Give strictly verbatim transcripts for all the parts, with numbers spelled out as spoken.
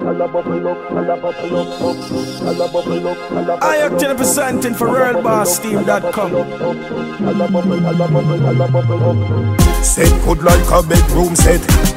I actually representing for World Boss Team dot com. Set good like a bedroom set.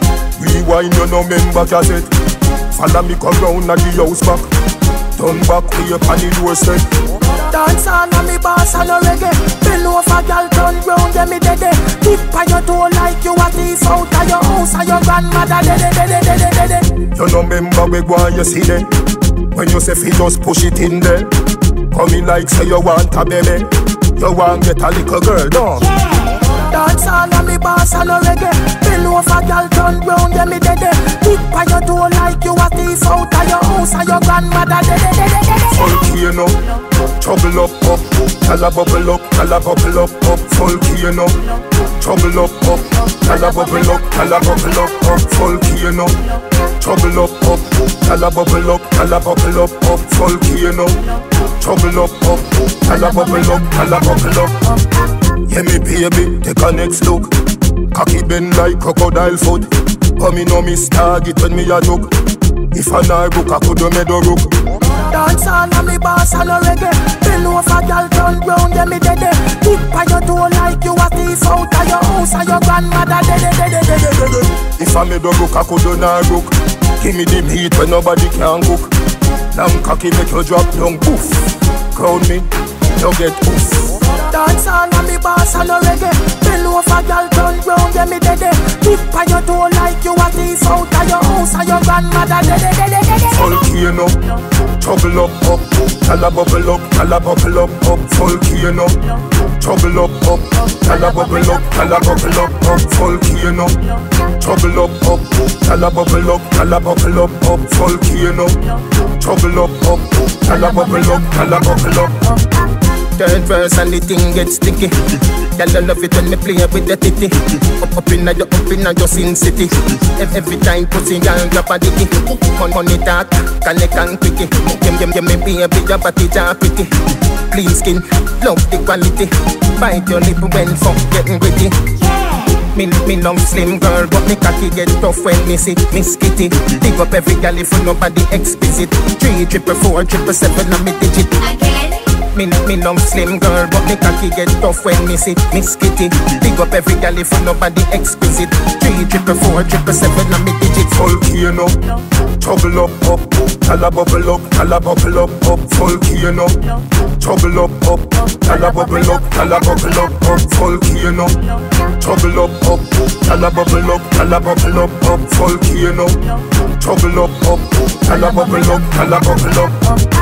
Rewind you no member cassette. Follow me come round at the house back. Turn back to your panny doorstep. Dance on a me boss and a reggae. Bend over girl turn round yeah me dead. Tip on your toe like you a thief out of your house and your grandmother dead dead dead dead dead dead. You no member we go and you see them. When you say fi just push it in there. Come in like say you want a baby. You want get a little girl down. Yeah. Dance on a me boss and a reggae. Bend over girl turn round yeah me dead. Tip on your toe like you a thief out of your house and your grandmother dead dead dead dead. Funky you know, trouble up up, tell a bubble up, tell a bubble up up. Funky you know, trouble up up, tell a bubble up, tell a bubble up up. Funky you know, trouble up up, tell a bubble up, tell a bubble up up. Funky you know, trouble up up, tell a bubble up, tell a bubble up. Yeah me baby, take a next look. Cocky bend like crocodile foot. Come in on me target when me a look. If I not rook, I could do me do rook. Dance on a me boss and a reggae. Bend over girl turn round yeah me dead. Tip on your toe like you a thief out of your house and your grandmother dead dead dead dead dead. If I me do rook, I could do not rook. Give me the heat when nobody can cook. Long cocky make you drop down poof. Crown me, you get poof. Dance on a me boss and a reggae. Bend over girl turn round yeah me dead. Tip on your toe like you a thief out of your house and your grandmother dead dead dead dead. Funky you know, trouble up up, tell a bubble up, tell a bubble up up. Funky you know, trouble up up, tell a bubble up, tell a bubble up up. Funky you know, trouble up up, tell a bubble up, tell a bubble up up. Funky you know, trouble up up, tell a bubble up, tell a bubble up. Third verse and the thing gets sticky. Y'all love it when me play with the titty. Up up inna your up inna your sin city. Every, every time pussy girl drop a dicky. Money talk, connect and quicky. Give give give me baby your body jaw pretty. Clean skin, love the quality. Bite your lip when fuck getting gritty. Me, me love slim girl, but me cocky get tough when me see Miss Kitty. Dig up every girl if nobody exquisite. Three triple four triple seven and me digit. Me, me love slim girl, but me cocky get tough when me see Miss Kitty. Dig up every girl if nobody exquisite. Three triple four triple seven and me digit. Funky you know, trouble up up, tell a bubble up, tell a bubble up up. Funky you know, trouble up up, tell a bubble up, tell a bubble up up. Funky you know, trouble up up, tell a bubble up, tell a bubble up up. Funky you know, trouble up up, tell a bubble up, tell a bubble up.